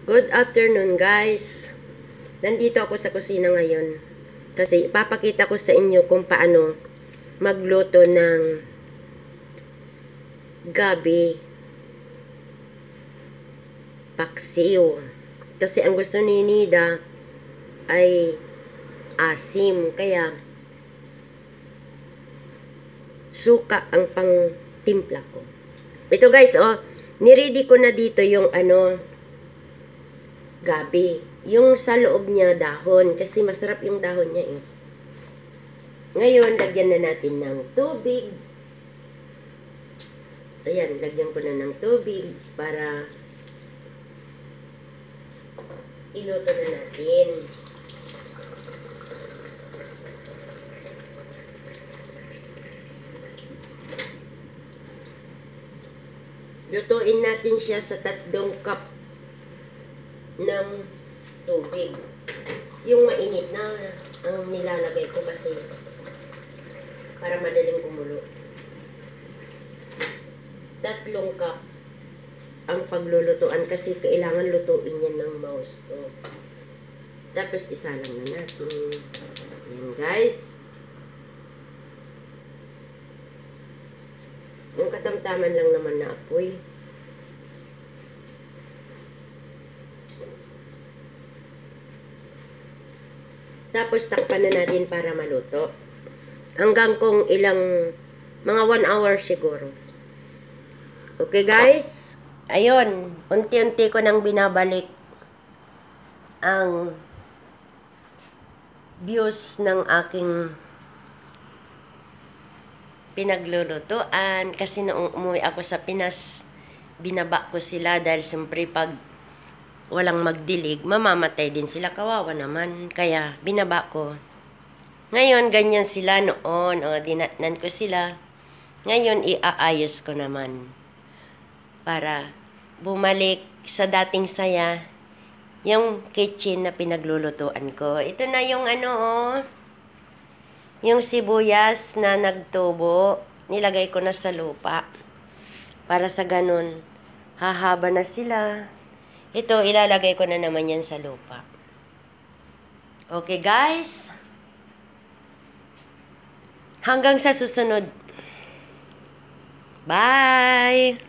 Good afternoon, guys. Nandito ako sa kusina ngayon kasi ipapakita ko sa inyo kung paano magluto ng gabi paksiw. Kasi ang gusto ni Nida ay asim, kaya suka ang pang timpla ko. Ito guys, niready ko na dito yung gabi. Yung sa loob niya dahon, kasi masarap yung dahon niya eh. Ngayon, lagyan na natin ng tubig. Ayan, lagyan ko na ng tubig para iluto na natin. Lutuin natin siya sa 3 cup ng tubig. Yung mainit na ang nilalagay ko kasi para madaling kumulo. 3 cup ang paglulutuan kasi kailangan lutuin yan ng mouse. Tapos isalang na natin. Ayan guys. Yung katamtaman lang naman na apoy. Tapos takpan na natin para maluto. Hanggang kung ilang, mga 1 hour siguro. Okay guys. Ayun, unti-unti ko nang binabalik ang views ng aking pinaglulutuan. Kasi noong umuwi ako sa Pinas, binaba ko sila dahil siyempre pag walang magdilig, mamamatay din sila, kawawa naman. Kaya binaba ko. Ngayon, ganyan sila noon. Dinatnan ko sila. Ngayon, iaayos ko naman. Para bumalik sa dating saya yung kitchen na pinaglulutuan ko. Ito na yung yung sibuyas na nagtubo. Nilagay ko na sa lupa. Para sa ganun, hahaba na sila. Ito, ilalagay ko na naman yan sa lupa. Okay, guys. Hanggang sa susunod. Bye!